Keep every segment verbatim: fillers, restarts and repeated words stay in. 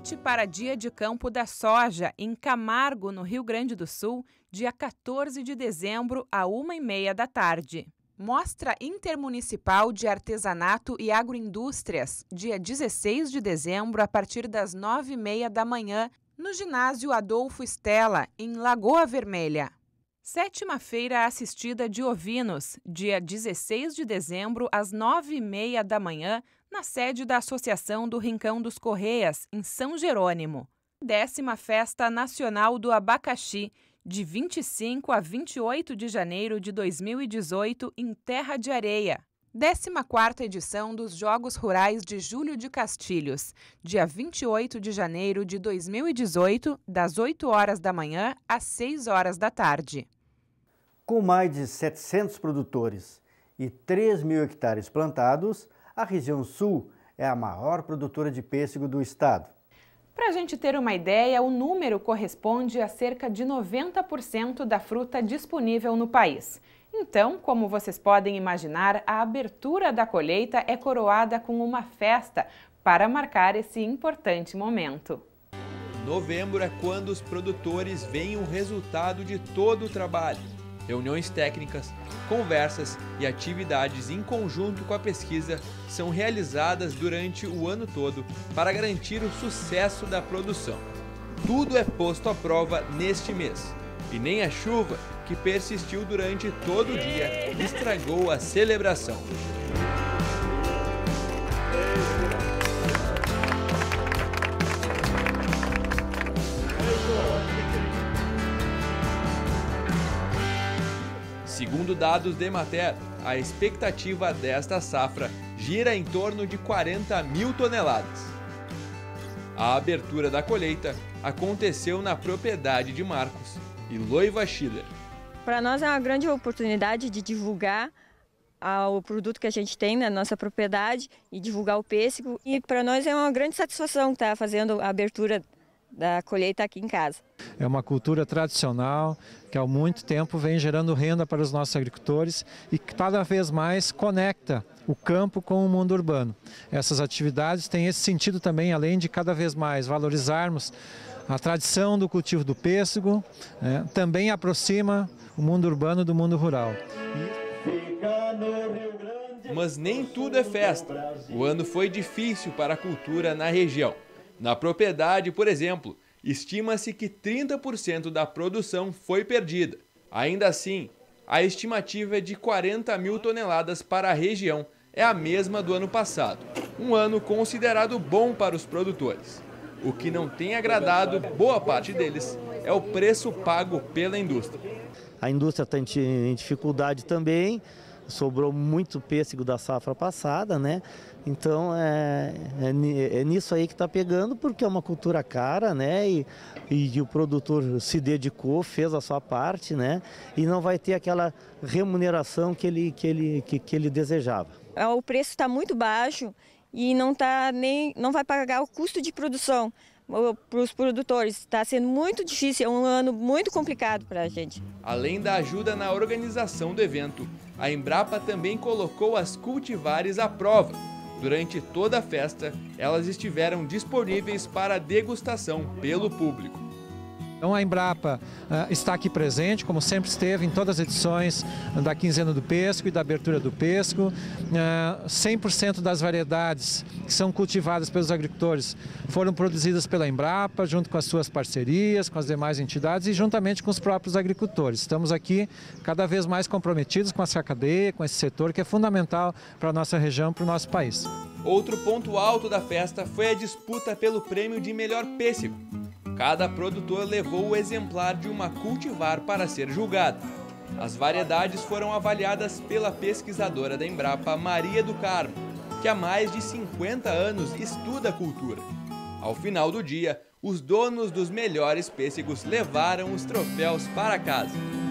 Convite para Dia de Campo da Soja, em Camargo, no Rio Grande do Sul, dia quatorze de dezembro, à uma e meia da tarde. Mostra Intermunicipal de Artesanato e Agroindústrias, dia dezesseis de dezembro, a partir das nove e meia da manhã, no Ginásio Adolfo Stella, em Lagoa Vermelha. Sétima Feira Assistida de Ovinos, dia dezesseis de dezembro, às nove e meia da manhã, na sede da Associação do Rincão dos Correias, em São Jerônimo. Décima Festa Nacional do Abacaxi, de vinte e cinco a vinte e oito de janeiro de dois mil e dezoito, em Terra de Areia. Décima quarta edição dos Jogos Rurais de Júlio de Castilhos, dia vinte e oito de janeiro de dois mil e dezoito, das oito horas da manhã às seis horas da tarde. Com mais de setecentos produtores e três mil hectares plantados, a região sul é a maior produtora de pêssego do estado. Para a gente ter uma ideia, o número corresponde a cerca de noventa por cento da fruta disponível no país. Então, como vocês podem imaginar, a abertura da colheita é coroada com uma festa para marcar esse importante momento. Novembro é quando os produtores veem o resultado de todo o trabalho. Reuniões técnicas, conversas e atividades em conjunto com a pesquisa são realizadas durante o ano todo para garantir o sucesso da produção. Tudo é posto à prova neste mês. E nem a chuva, que persistiu durante todo o dia, estragou a celebração. Segundo dados da Emater, a expectativa desta safra gira em torno de quarenta mil toneladas. A abertura da colheita aconteceu na propriedade de Marcos e Loiva Schiller. Para nós é uma grande oportunidade de divulgar ah, o produto que a gente tem na nossa propriedade e divulgar o pêssego. E para nós é uma grande satisfação estar fazendo a abertura da colheita aqui em casa. É uma cultura tradicional que há muito tempo vem gerando renda para os nossos agricultores e que cada vez mais conecta o campo com o mundo urbano. Essas atividades têm esse sentido também, além de cada vez mais valorizarmos a tradição do cultivo do pêssego, né, também aproxima o mundo urbano do mundo rural. Mas nem tudo é festa. O ano foi difícil para a cultura na região. Na propriedade, por exemplo, estima-se que trinta por cento da produção foi perdida. Ainda assim, a estimativa é de quarenta mil toneladas para a região, é a mesma do ano passado. Um ano considerado bom para os produtores. O que não tem agradado boa parte deles é o preço pago pela indústria. A indústria está em dificuldade também, sobrou muito pêssego da safra passada, né? Então é, é, é nisso aí que está pegando, porque é uma cultura cara, né? E, e o produtor se dedicou, fez a sua parte, né? E não vai ter aquela remuneração que ele, que ele, que, que ele desejava. O preço está muito baixo e não, tá nem, não vai pagar o custo de produção para os produtores. Está sendo muito difícil, é um ano muito complicado para a gente. Além da ajuda na organização do evento, a Embrapa também colocou as cultivares à prova. Durante toda a festa, elas estiveram disponíveis para degustação pelo público. Então a Embrapa uh, está aqui presente, como sempre esteve em todas as edições da Quinzena do Pêssego e da Abertura do Pêssego. Uh, cem por cento das variedades que são cultivadas pelos agricultores foram produzidas pela Embrapa, junto com as suas parcerias, com as demais entidades e juntamente com os próprios agricultores. Estamos aqui cada vez mais comprometidos com essa cadeia, com esse setor que é fundamental para a nossa região, para o nosso país. Outro ponto alto da festa foi a disputa pelo prêmio de melhor pêssego. Cada produtor levou o exemplar de uma cultivar para ser julgado. As variedades foram avaliadas pela pesquisadora da Embrapa, Maria do Carmo, que há mais de cinquenta anos estuda a cultura. Ao final do dia, os donos dos melhores pêssegos levaram os troféus para casa.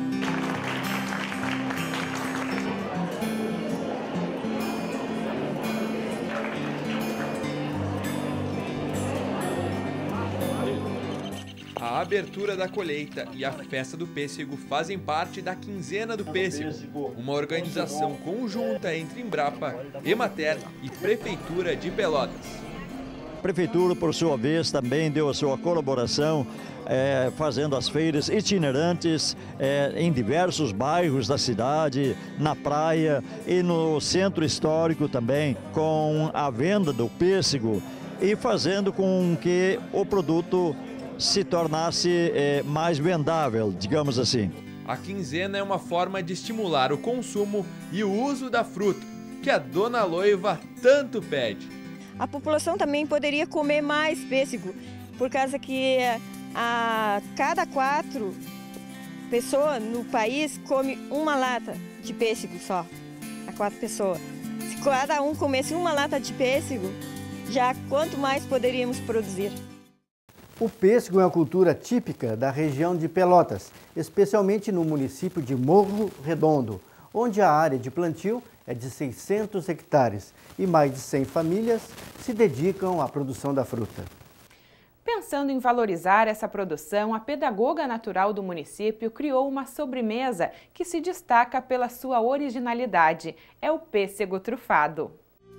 A abertura da colheita e a festa do pêssego fazem parte da Quinzena do Pêssego, uma organização conjunta entre Embrapa, Emater e Prefeitura de Pelotas. Prefeitura, por sua vez, também deu a sua colaboração, é, fazendo as feiras itinerantes é, em diversos bairros da cidade, na praia e no centro histórico também, com a venda do pêssego e fazendo com que o produto se tornasse é, mais vendável, digamos assim. A quinzena é uma forma de estimular o consumo e o uso da fruta, que a dona Loiva tanto pede. A população também poderia comer mais pêssego, por causa que a cada quatro pessoas no país come uma lata de pêssego só, a quatro pessoas. Se cada um comesse uma lata de pêssego, já quanto mais poderíamos produzir. O pêssego é uma cultura típica da região de Pelotas, especialmente no município de Morro Redondo, onde a área de plantio é de seiscentos hectares e mais de cem famílias se dedicam à produção da fruta. Pensando em valorizar essa produção, a pedagoga natural do município criou uma sobremesa que se destaca pela sua originalidade. É o pêssego trufado.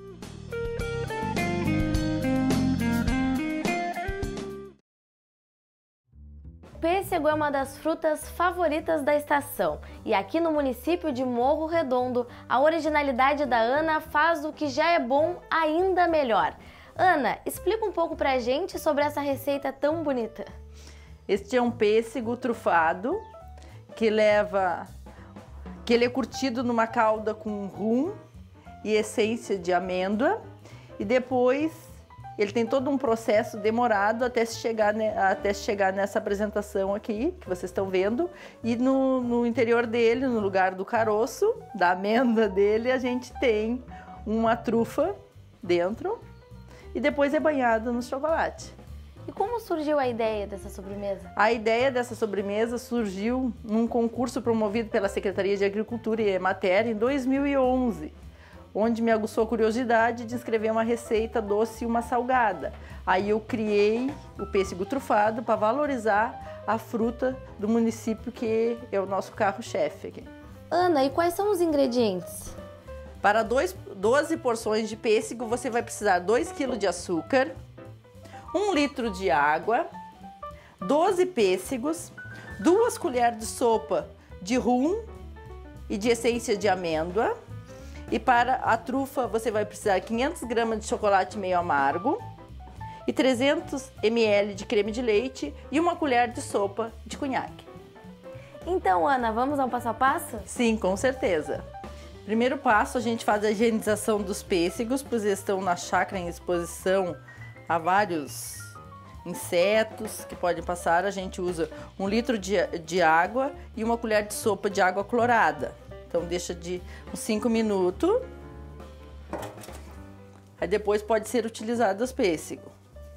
O pêssego é uma das frutas favoritas da estação e aqui no município de Morro Redondo, a originalidade da Ana faz o que já é bom ainda melhor. Ana, explica um pouco pra gente sobre essa receita tão bonita. Este é um pêssego trufado que leva, que ele é curtido numa calda com rum e essência de amêndoa e depois ele tem todo um processo demorado até se chegar, até se chegar nessa apresentação aqui, que vocês estão vendo. E no, no interior dele, no lugar do caroço, da amêndoa dele, a gente tem uma trufa dentro e depois é banhado no chocolate. E como surgiu a ideia dessa sobremesa? A ideia dessa sobremesa surgiu num concurso promovido pela Secretaria de Agricultura e Emater em dois mil e onze. Onde me aguçou a curiosidade de escrever uma receita doce e uma salgada. Aí eu criei o pêssego trufado para valorizar a fruta do município, que é o nosso carro-chefe aqui. Ana, e quais são os ingredientes? Para dois, doze porções de pêssego, você vai precisar dois quilos de açúcar, um litro de água, doze pêssegos, duas colheres de sopa de rum e de essência de amêndoa. E para a trufa você vai precisar quinhentas gramas de chocolate meio amargo e trezentos mililitros de creme de leite e uma colher de sopa de cunhaque. Então, Ana, vamos ao passo a passo? Sim, com certeza. Primeiro passo, a gente faz a higienização dos pêssegos, pois eles estão na chácara em exposição a vários insetos que podem passar. A gente usa um litro de, de água e uma colher de sopa de água clorada. Então deixa de uns cinco minutos, aí depois pode ser utilizado os pêssegos.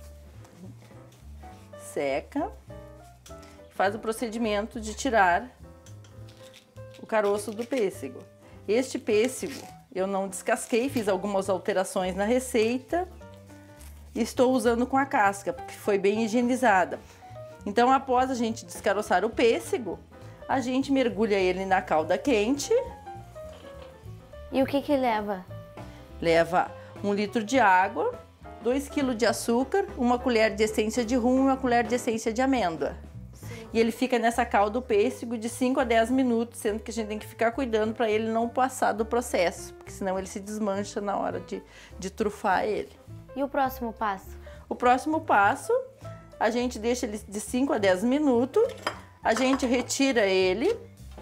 Seca, faz o procedimento de tirar o caroço do pêssego. Este pêssego eu não descasquei, fiz algumas alterações na receita e estou usando com a casca, porque foi bem higienizada. Então após a gente descaroçar o pêssego, a gente mergulha ele na calda quente. E o que que leva? Leva um litro de água, dois quilos de açúcar, uma colher de essência de rum e uma colher de essência de amêndoa. Sim. E ele fica nessa calda do pêssego de cinco a dez minutos, sendo que a gente tem que ficar cuidando para ele não passar do processo, porque senão ele se desmancha na hora de, de trufar ele. E o próximo passo? O próximo passo, a gente deixa ele de cinco a dez minutos. A gente retira ele,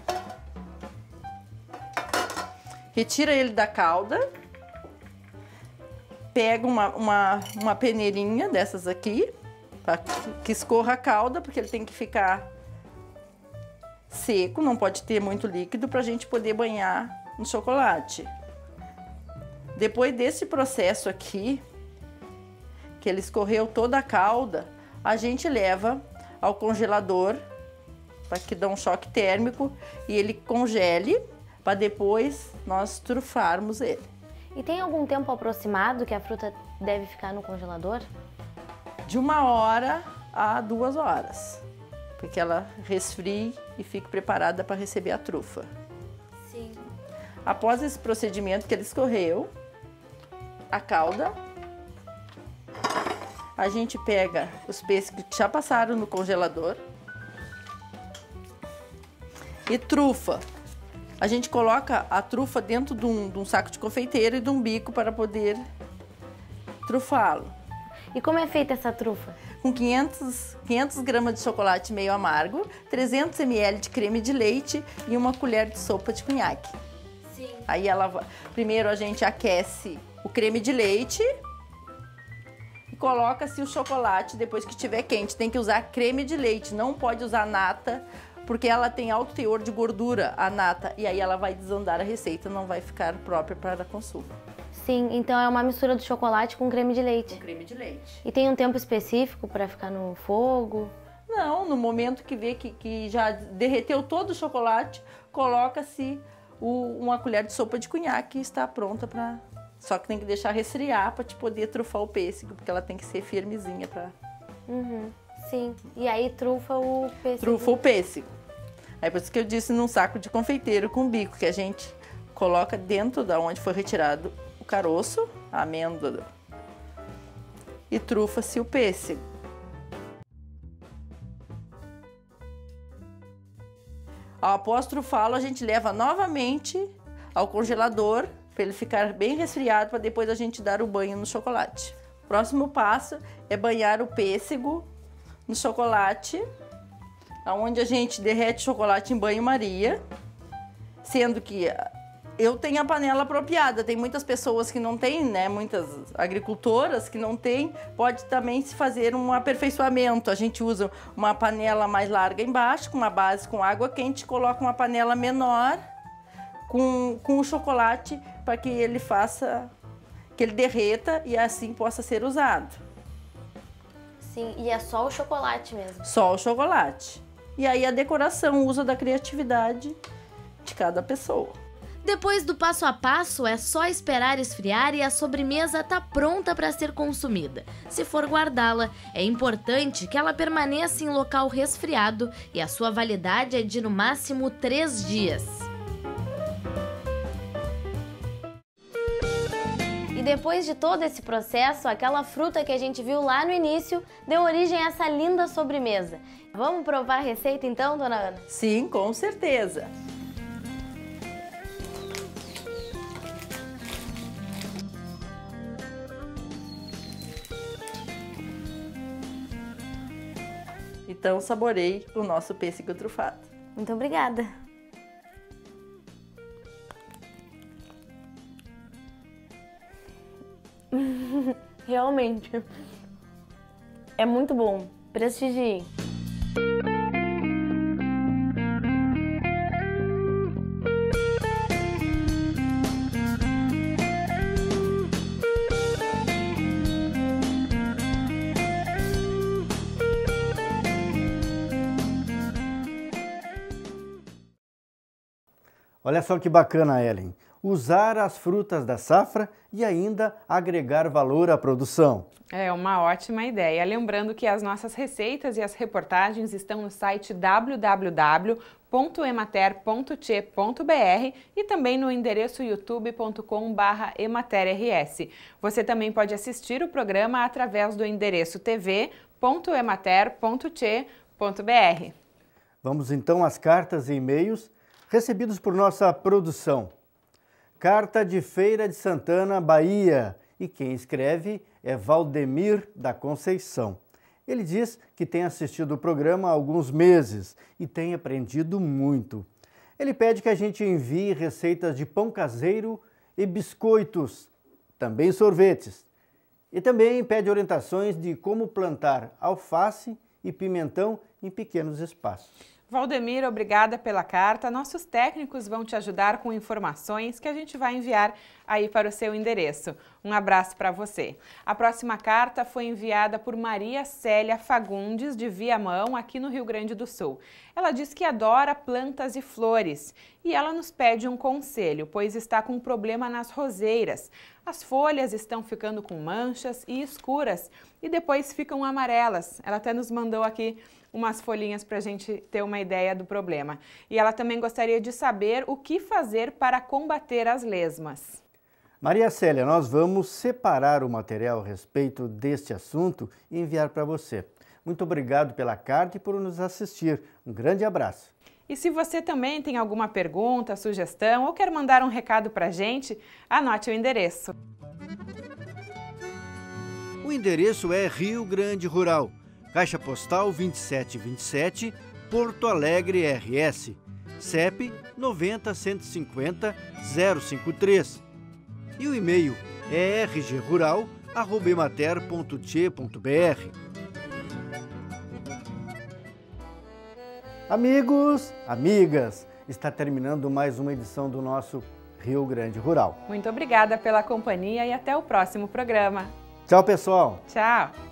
retira ele da calda, pega uma, uma, uma peneirinha dessas aqui, para que escorra a calda, porque ele tem que ficar seco, não pode ter muito líquido para a gente poder banhar no chocolate. Depois desse processo aqui, que ele escorreu toda a calda, a gente leva ao congelador, para que dá um choque térmico e ele congele, para depois nós trufarmos ele. E tem algum tempo aproximado que a fruta deve ficar no congelador? De uma hora a duas horas, porque ela resfrie e fique preparada para receber a trufa. Sim. Após esse procedimento que ele escorreu, a calda, a gente pega os pêssegos que já passaram no congelador. E trufa. A gente coloca a trufa dentro de um, de um saco de confeiteiro e de um bico para poder trufá-lo. E como é feita essa trufa? Com quinhentos, quinhentos gramas de chocolate meio amargo, trezentos mililitros de creme de leite e uma colher de sopa de conhaque. Sim. Aí ela, primeiro a gente aquece o creme de leite e coloca-se o chocolate depois que estiver quente. Tem que usar creme de leite, não pode usar nata, porque ela tem alto teor de gordura, a nata, e aí ela vai desandar a receita, não vai ficar própria para consumo. Sim, então é uma mistura do chocolate com creme de leite. Com creme de leite. E tem um tempo específico para ficar no fogo? Não, no momento que vê que, que já derreteu todo o chocolate, coloca-se uma colher de sopa de conhaque e está pronta para... Só que tem que deixar resfriar para te poder trufar o pêssego, porque ela tem que ser firmezinha para... Uhum, sim, e aí trufa o pêssego. Trufa o pêssego. Aí por isso que eu disse num saco de confeiteiro com bico, que a gente coloca dentro da onde foi retirado o caroço, a amêndoa, e trufa-se o pêssego. Após trufá-lo, a gente leva novamente ao congelador para ele ficar bem resfriado, para depois a gente dar o banho no chocolate. O próximo passo é banhar o pêssego no chocolate, onde a gente derrete o chocolate em banho-maria, sendo que eu tenho a panela apropriada. Tem muitas pessoas que não têm, né? Muitas agricultoras que não têm. Pode também se fazer um aperfeiçoamento. A gente usa uma panela mais larga embaixo, com uma base com água quente, coloca uma panela menor com, com o chocolate para que ele faça, que ele derreta e assim possa ser usado. Sim, e é só o chocolate mesmo? Só o chocolate. E aí a decoração usa da criatividade de cada pessoa. Depois do passo a passo, é só esperar esfriar e a sobremesa está pronta para ser consumida. Se for guardá-la, é importante que ela permaneça em local resfriado e a sua validade é de no máximo três dias. E depois de todo esse processo, aquela fruta que a gente viu lá no início deu origem a essa linda sobremesa. Vamos provar a receita então, dona Ana? Sim, com certeza. Então, saborei o nosso pêssego trufado. Muito obrigada. Realmente. É muito bom. Prestigiem. Olha só que bacana, Ellen. Usar as frutas da safra e ainda agregar valor à produção. É uma ótima ideia. Lembrando que as nossas receitas e as reportagens estão no site w w w ponto emater ponto t e ponto b r e também no endereço youtube ponto com barra emater r s. Você também pode assistir o programa através do endereço t v ponto emater ponto t e ponto b r. Vamos então às cartas e e-mails recebidos por nossa produção. Carta de Feira de Santana, Bahia, e quem escreve é Valdemir da Conceição. Ele diz que tem assistido o programa há alguns meses e tem aprendido muito. Ele pede que a gente envie receitas de pão caseiro e biscoitos, também sorvetes. E também pede orientações de como plantar alface e pimentão em pequenos espaços. Valdemir, obrigada pela carta. Nossos técnicos vão te ajudar com informações que a gente vai enviar aí para o seu endereço. Um abraço para você. A próxima carta foi enviada por Maria Célia Fagundes, de Viamão, aqui no Rio Grande do Sul. Ela diz que adora plantas e flores e ela nos pede um conselho, pois está com um problema nas roseiras. As folhas estão ficando com manchas e escuras e depois ficam amarelas. Ela até nos mandou aqui umas folhinhas para a gente ter uma ideia do problema. E ela também gostaria de saber o que fazer para combater as lesmas. Maria Célia, nós vamos separar o material a respeito deste assunto e enviar para você. Muito obrigado pela carta e por nos assistir. Um grande abraço. E se você também tem alguma pergunta, sugestão ou quer mandar um recado para a gente, anote o endereço. O endereço é Rio Grande Rural, Caixa Postal vinte e sete vinte e sete, Porto Alegre, R S, C E P noventa, cento e cinquenta, zero cinquenta e três. E o e-mail é r g rural arroba emater ponto t e ponto b r. Amigos, amigas, está terminando mais uma edição do nosso Rio Grande Rural. Muito obrigada pela companhia e até o próximo programa. Tchau, pessoal. Tchau.